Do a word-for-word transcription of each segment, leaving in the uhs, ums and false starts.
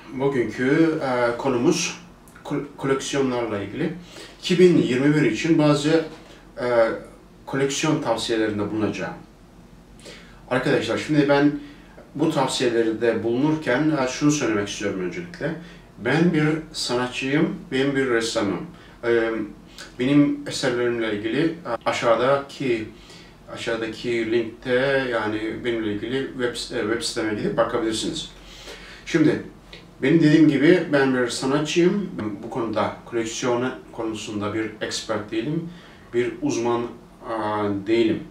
Bugünkü e, konumuz koleksiyonlarla ilgili. iki bin yirmi bir için bazı e, koleksiyon tavsiyelerinde bulunacağım. Arkadaşlar şimdi ben bu tavsiyeleri de bulunurken e, şunu söylemek istiyorum öncelikle. Ben bir sanatçıyım, ben bir ressamım. E, benim eserlerimle ilgili e, aşağıdaki aşağıdaki linkte yani benimle ilgili web, web siteme gidip bakabilirsiniz. Şimdi benim dediğim gibi ben bir sanatçıyım. Bu konuda koleksiyon konusunda bir expert değilim. Bir uzman a, değilim.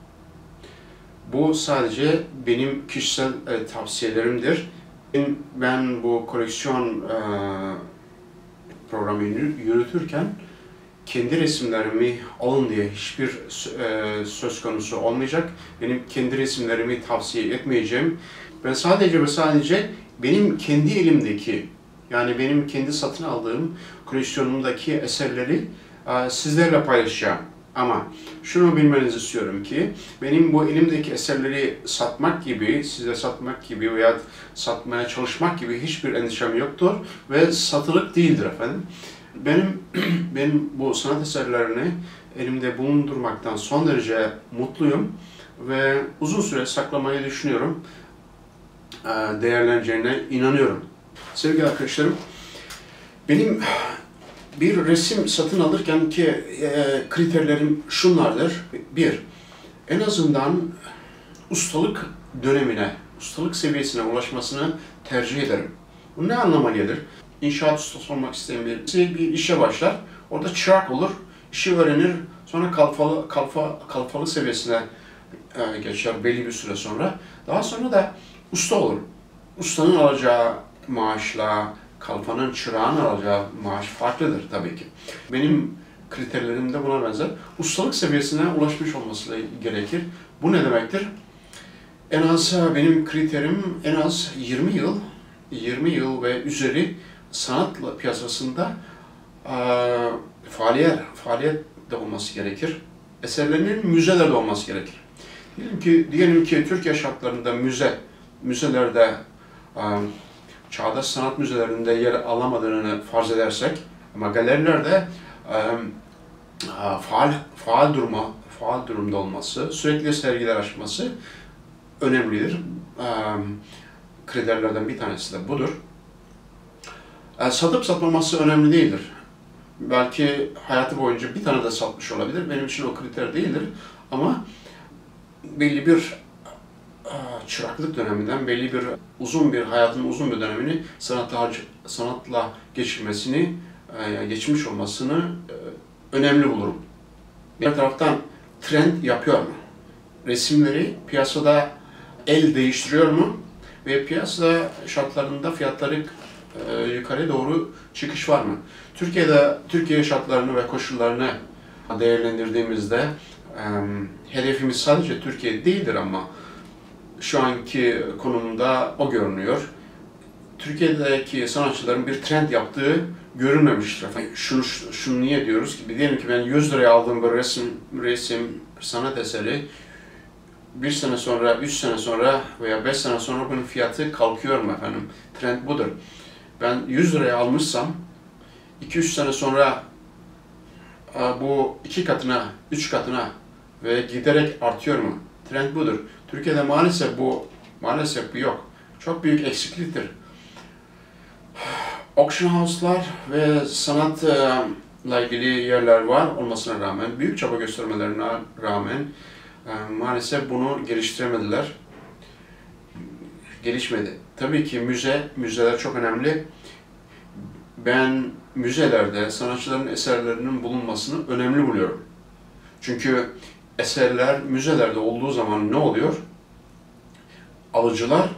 Bu sadece benim kişisel e, tavsiyelerimdir. Ben, ben bu koleksiyon e, programı yürütürken kendi resimlerimi alın diye hiçbir e, söz konusu olmayacak. Benim kendi resimlerimi tavsiye etmeyeceğim. Ben sadece ve sadece benim kendi elimdeki, yani benim kendi satın aldığım koleksiyonumdaki eserleri e, sizlerle paylaşacağım. Ama şunu bilmenizi istiyorum ki, benim bu elimdeki eserleri satmak gibi, size satmak gibi veya satmaya çalışmak gibi hiçbir endişem yoktur ve satılık değildir efendim. Benim, benim bu sanat eserlerini elimde bulundurmaktan son derece mutluyum ve uzun süre saklamayı düşünüyorum. Değerleneceğine inanıyorum. Sevgili arkadaşlarım, benim bir resim satın alırken ki e, kriterlerim şunlardır. Bir, en azından ustalık dönemine, ustalık seviyesine ulaşmasını tercih ederim. Bu ne anlama gelir? İnşaat ustası olmak isteyen birisi bir işe başlar, orada çırak olur, işi öğrenir, sonra kalfalı, kalfa, kalfalık seviyesine e, geçer belli bir süre sonra. Daha sonra da usta olur. Ustanın alacağı maaşla kalfanın, çırağın alacağı maaş farklıdır tabii ki. Benim kriterlerim de buna benzer. Ustalık seviyesine ulaşmış olması gerekir. Bu ne demektir? En az benim kriterim en az yirmi yıl, yirmi yıl ve üzeri sanat piyasasında e, faaliyet, faaliyet de olması gerekir. Eserlerinin müzelerde olması gerekir. Diyelim ki, diyelim ki Türkiye şartlarında müze, müzelerde, çağdaş sanat müzelerinde yer alamadığını farz edersek, ama galerilerde faal, faal, duruma, faal durumda olması, sürekli sergiler açması önemlidir. Kriterlerden bir tanesi de budur. Satıp satmaması önemli değildir. Belki hayatı boyunca bir tane de satmış olabilir. Benim için o kriter değildir. Ama belli bir çıraklık döneminden, belli bir uzun bir hayatın uzun bir dönemini sanatla, sanatla geçirmesini, geçmiş olmasını önemli bulurum. Bir taraftan trend yapıyor mu? Resimleri piyasada el değiştiriyor mu? Ve piyasa şartlarında fiyatları yukarı doğru çıkış var mı? Türkiye'de, Türkiye şartlarını ve koşullarını değerlendirdiğimizde hedefimiz sadece Türkiye değildir ama şu anki konumunda o görünüyor. Türkiye'deki sanatçıların bir trend yaptığı görünmemiştir. Şunu, şunu niye diyoruz ki? Diyelim ki ben yüz liraya aldığım bir resim, resim, sanat eseri bir sene sonra, üç sene sonra veya beş sene sonra bunun fiyatı kalkıyor mu efendim? Trend budur. Ben yüz liraya almışsam iki üç sene sonra bu iki katına, üç katına ve giderek artıyor mu? Trend budur. Türkiye'de maalesef bu maalesef bu yok. Çok büyük eksikliktir. Auction house'lar ve sanatla ilgili yerler var olmasına rağmen, büyük çaba göstermelerine rağmen maalesef bunu geliştiremediler. Gelişmedi. Tabii ki müze, müzeler çok önemli. Ben müzelerde sanatçıların eserlerinin bulunmasını önemli buluyorum. Çünkü eserler müzelerde olduğu zaman ne oluyor? Alıcıların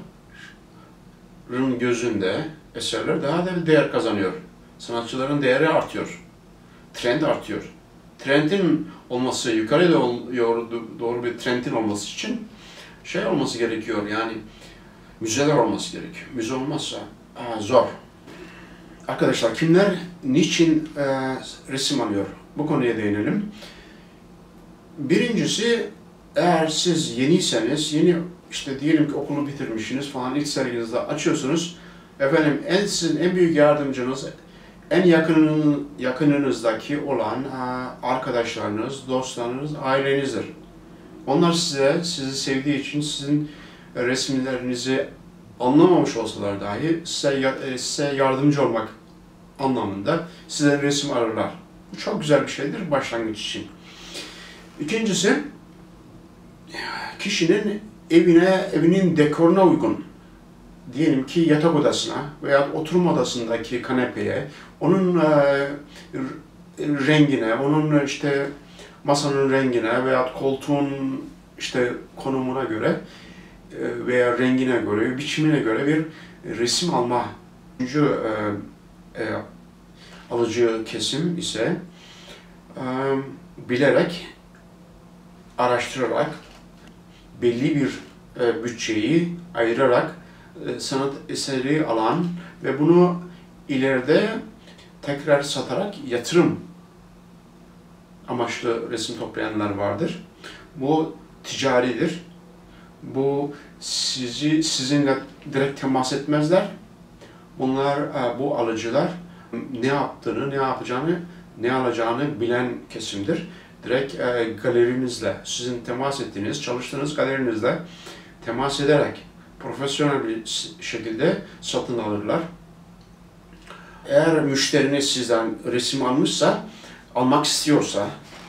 gözünde eserler daha da değer kazanıyor. Sanatçıların değeri artıyor. Trend artıyor. Trendin olması, yukarı doğru bir trendin olması için şey olması gerekiyor, yani müzeler olması gerekiyor. Müze olmazsa aa, zor. Arkadaşlar kimler niçin e, resim alıyor? Bu konuya değinelim. Birincisi, eğer siz yeniyseniz, yeni işte diyelim ki okulu bitirmişsiniz falan, ilk serginizde açıyorsunuz, Efendim en sizin en büyük yardımcınız en yakının, yakınınızdaki olan arkadaşlarınız, dostlarınız, ailenizdir. Onlar size, sizi sevdiği için sizin resimlerinizi anlamamış olsalar dahi size, size yardımcı olmak anlamında size resim ararlar. Bu çok güzel bir şeydir başlangıç için. İkincisi, kişinin evine, evinin dekoruna uygun, diyelim ki yatak odasına veya oturma odasındaki kanepeye, onun e, rengine, onun işte masanın rengine veya koltuğun işte konumuna göre e, veya rengine göre, biçimine göre bir resim alma. Üçüncü e, e, alıcı kesim ise e, bilerek, araştırarak, belli bir e, bütçeyi ayırarak e, sanat eseri alan ve bunu ileride tekrar satarak yatırım amaçlı resim toplayanlar vardır. Bu ticaridir. Bu sizi sizinle direkt temas etmezler. Bunlar, bu alıcılar ne yaptığını, ne yapacağını, ne alacağını bilen kesimdir. Direkt galerinizle, sizin temas ettiğiniz, çalıştığınız galerinizle temas ederek profesyonel bir şekilde satın alırlar. Eğer müşteriniz sizden resim almışsa, almak istiyorsa,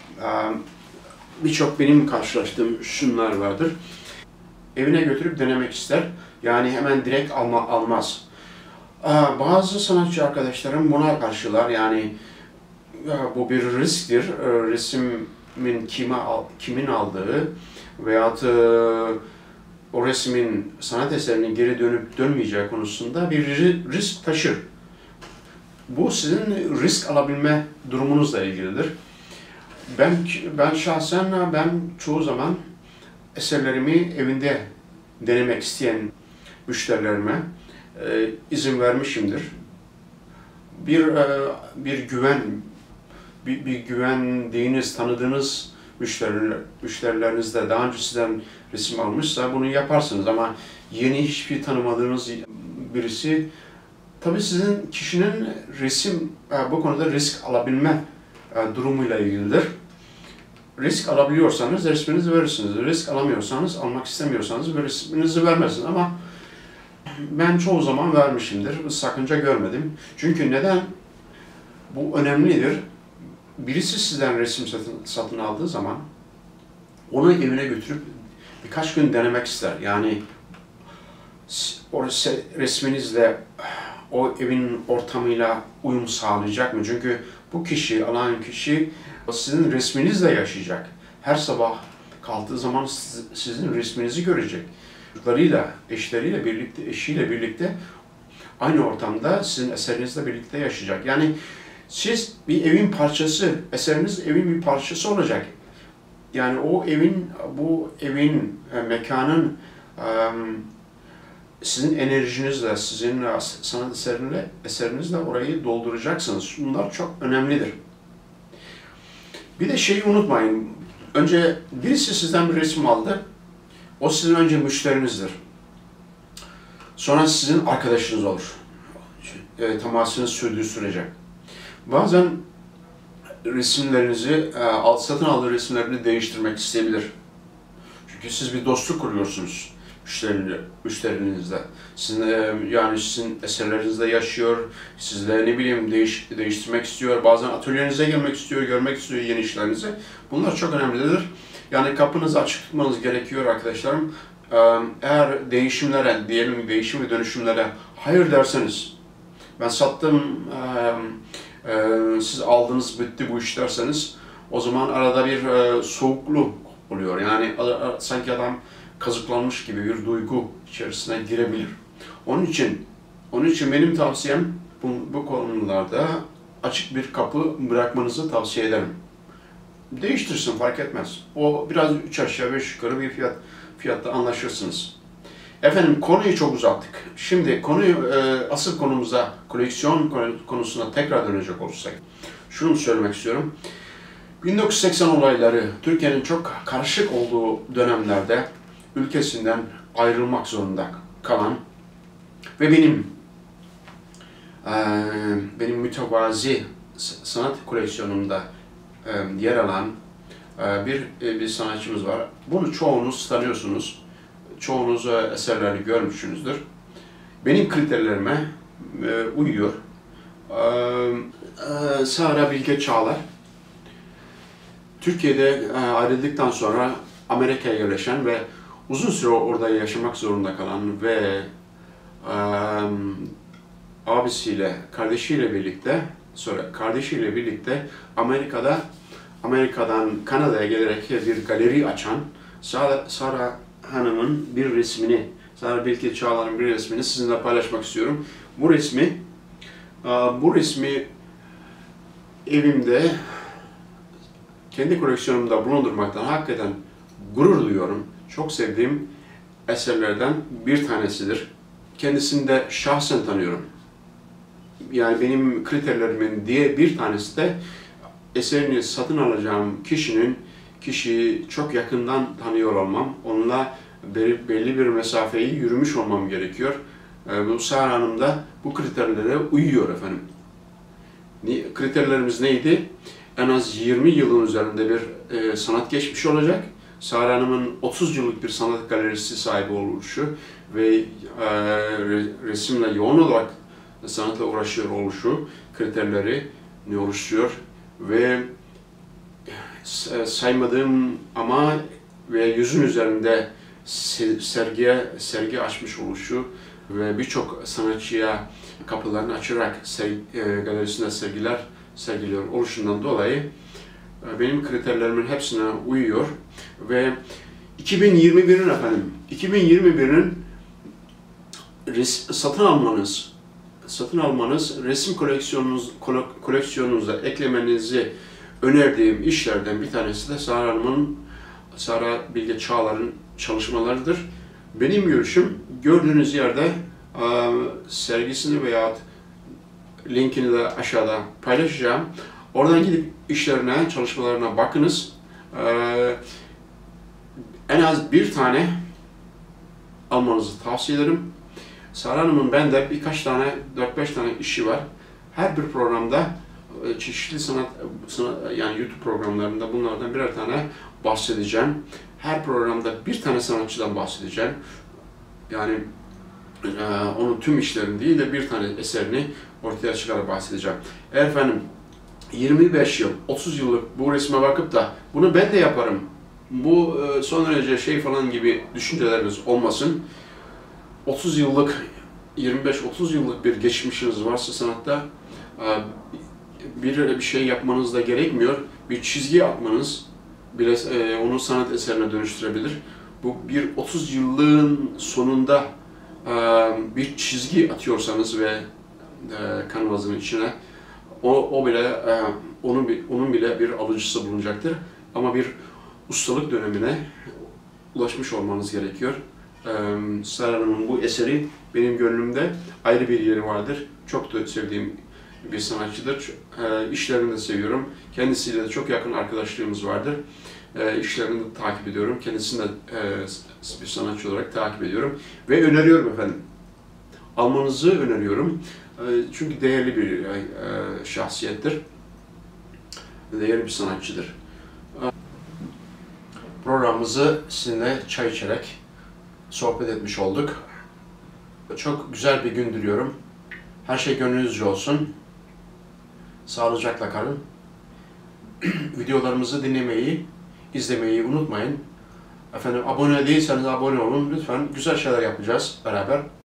birçok benim karşılaştığım şunlar vardır. Evine götürüp denemek ister. Yani hemen direkt alma, almaz. Bazı sanatçı arkadaşlarım buna karşılar. Yani bu bir risktir. Resmin kime, kimin aldığı veyahut o resmin sanat eserinin geri dönüp dönmeyeceği konusunda bir risk taşır. Bu sizin risk alabilme durumunuzla ilgilidir. Ben ben şahsen ben çoğu zaman eserlerimi evinde denemek isteyen müşterilerime e, izin vermişimdir. Bir e, bir güven bir, bir güvendiğiniz, tanıdığınız müşteriler, müşterilerinizle daha önce sizden resim almışsa bunu yaparsınız ama yeni hiçbir tanımadığınız birisi tabii sizin kişinin resim bu konuda risk alabilme durumuyla ilgilidir. Risk alabiliyorsanız resminizi verirsiniz. Risk alamıyorsanız, almak istemiyorsanız resminizi vermezsiniz. Ama ben çoğu zaman vermişimdir. Sakınca görmedim. Çünkü neden? Bu önemlidir. Birisi sizden resim satın, satın aldığı zaman onu evine götürüp birkaç gün denemek ister. Yani o resminizle o evin ortamıyla uyum sağlayacak mı? Çünkü bu kişi, alan kişi sizin resminizle yaşayacak. Her sabah kalktığı zaman sizin resminizi görecek. Çocuklarıyla, eşleriyle birlikte, eşiyle birlikte aynı ortamda sizin eserinizle birlikte yaşayacak. Yani siz bir evin parçası, eseriniz evin bir parçası olacak. Yani o evin, bu evin, mekanın sizin enerjinizle, sizin sanat eserinle, eserinizle orayı dolduracaksınız. Bunlar çok önemlidir. Bir de şeyi unutmayın. Önce birisi sizden bir resim aldı. O sizin önce müşterinizdir. Sonra sizin arkadaşınız olur. E, temasınız sürdüğü sürece. Bazen resimlerinizi, e, satın aldığı resimlerini değiştirmek isteyebilir. Çünkü siz bir dostluk kuruyorsunuz müşterinizle. Sizin, yani sizin eserlerinizde yaşıyor, sizle ne bileyim değiş, değiştirmek istiyor, bazen atölyenize gelmek istiyor, görmek istiyor yeni işlerinizi. Bunlar çok önemlidir. Yani kapınızı açık tutmanız gerekiyor arkadaşlarım. Eğer değişimlere, diyelim değişim ve dönüşümlere hayır derseniz, ben sattım, siz aldınız, bitti bu iş derseniz, o zaman arada bir soğukluk oluyor. Yani sanki adam kazıklanmış gibi bir duygu içerisine girebilir. Onun için, onun için benim tavsiyem bu, bu konularda açık bir kapı bırakmanızı tavsiye ederim. Değiştirsin, fark etmez. O biraz üç aşağı beş yukarı bir fiyat fiyatta anlaşırsınız. Efendim konuyu çok uzattık. Şimdi konuyu e, asıl konumuza, koleksiyon konusuna tekrar dönecek olursak, şunu söylemek istiyorum. bin dokuz yüz seksen olayları Türkiye'nin çok karışık olduğu dönemlerde ülkesinden ayrılmak zorunda kalan ve benim Ee, benim mütevazi sanat koleksiyonumda e, yer alan e, bir bir sanatçımız var. Bunu çoğunuz tanıyorsunuz. Çoğunuz e, eserlerini görmüşsünüzdür. Benim kriterlerime e, uyuyor. Ee, e, Sara Bilge Çağlar. Türkiye'de e, ayrıldıktan sonra Amerika'ya yerleşen ve uzun süre orada yaşamak zorunda kalan ve e, abisiyle, kardeşiyle birlikte, sonra kardeşiyle birlikte Amerika'da, Amerika'dan Kanada'ya gelerek bir galeri açan Sara, Sara Hanım'ın bir resmini, Sara Bilge Çağlar'ın bir resmini sizinle paylaşmak istiyorum. Bu resmi, bu resmi evimde, kendi koleksiyonumda bulundurmaktan hakikaten gurur duyuyorum. Çok sevdiğim eserlerden bir tanesidir. Kendisini de şahsen tanıyorum. Yani benim kriterlerimin diye bir tanesi de eserini satın alacağım kişinin kişiyi çok yakından tanıyor olmam. Onunla belli bir mesafeyi yürümüş olmam gerekiyor. Bu Sara Hanım da bu kriterlere uyuyor efendim. Kriterlerimiz neydi? En az yirmi yılın üzerinde bir e, sanat geçmişi olacak. Sara Hanım'ın otuz yıllık bir sanat galerisi sahibi oluşu ve e, resimle yoğun olarak sanatla uğraşıyor oluşu kriterleri ne oluşturuyor ve saymadığım ama ve yüzün üzerinde sergiye sergi açmış oluşu ve birçok sanatçıya kapılarını açarak sergi, e, galerisinde sergiler sergiliyor oluşundan dolayı benim kriterlerimin hepsine uyuyor ve iki bin yirmi birin efendim, iki bin yirmi birin satın almanız, satın almanız, resim koleksiyonunuz koleksiyonunuza eklemenizi önerdiğim işlerden bir tanesi de Sara Hanım'ın, Sara Bilge Çağlar'ın çalışmalarıdır. Benim görüşüm gördüğünüz yerde sergisini veya linkini de aşağıda paylaşacağım. Oradan gidip işlerine, çalışmalarına bakınız. Ee, en az bir tane almanızı tavsiye ederim. Sara Hanım'ın bende birkaç tane, dört beş tane işi var. Her bir programda çeşitli sanat, sanat, yani YouTube programlarında bunlardan birer tane bahsedeceğim. Her programda bir tane sanatçıdan bahsedeceğim. Yani e, onun tüm işlerini değil de bir tane eserini ortaya çıkarak bahsedeceğim. Eğer efendim yirmi beş yıl, otuz yıllık bu resme bakıp da bunu ben de yaparım, bu e, son derece şey falan gibi düşünceleriniz olmasın. otuz yıllık, yirmi beş otuz yıllık bir geçmişiniz varsa sanatta e, bir bir şey yapmanız da gerekmiyor. Bir çizgi atmanız bile e, onu sanat eserine dönüştürebilir. Bu bir otuz yıllığın sonunda e, bir çizgi atıyorsanız ve e, kanvasın içine o, o bile e, onun onun bile bir alıcısı bulunacaktır. Ama bir ustalık dönemine ulaşmış olmanız gerekiyor. E, Sara Hanım'ın bu eseri benim gönlümde ayrı bir yeri vardır. Çok da sevdiğim bir sanatçıdır. E, işlerini de seviyorum. Kendisiyle de çok yakın arkadaşlığımız vardır. E, işlerini de takip ediyorum. Kendisini de e, bir sanatçı olarak takip ediyorum. Ve öneriyorum efendim. Almanızı öneriyorum. E, çünkü değerli bir e, şahsiyettir. Değerli bir sanatçıdır. E, programımızı sizinle çay içerek sohbet etmiş olduk. Çok güzel bir gün diliyorum. Her şey gönlünüzce olsun. Sağlıcakla kalın. Videolarımızı dinlemeyi, izlemeyi unutmayın. Efendim abone değilseniz abone olun lütfen. Güzel şeyler yapacağız beraber.